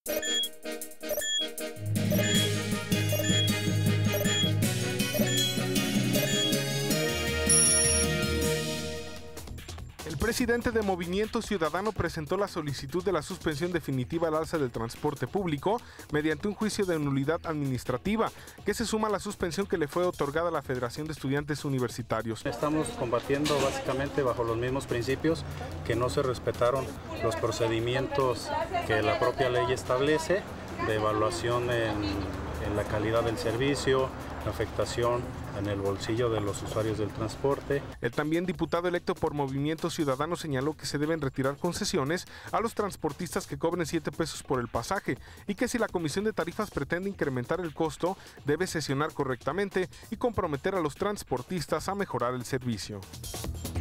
El presidente de Movimiento Ciudadano presentó la solicitud de la suspensión definitiva al alza del transporte público mediante un juicio de nulidad administrativa, que se suma a la suspensión que le fue otorgada a la Federación de Estudiantes Universitarios. Estamos combatiendo básicamente bajo los mismos principios, que no se respetaron los procedimientos que la propia ley establece de evaluación en la calidad del servicio, afectación en el bolsillo de los usuarios del transporte. El también diputado electo por Movimiento Ciudadano señaló que se deben retirar concesiones a los transportistas que cobren 7 pesos por el pasaje y que si la Comisión de Tarifas pretende incrementar el costo, debe sesionar correctamente y comprometer a los transportistas a mejorar el servicio.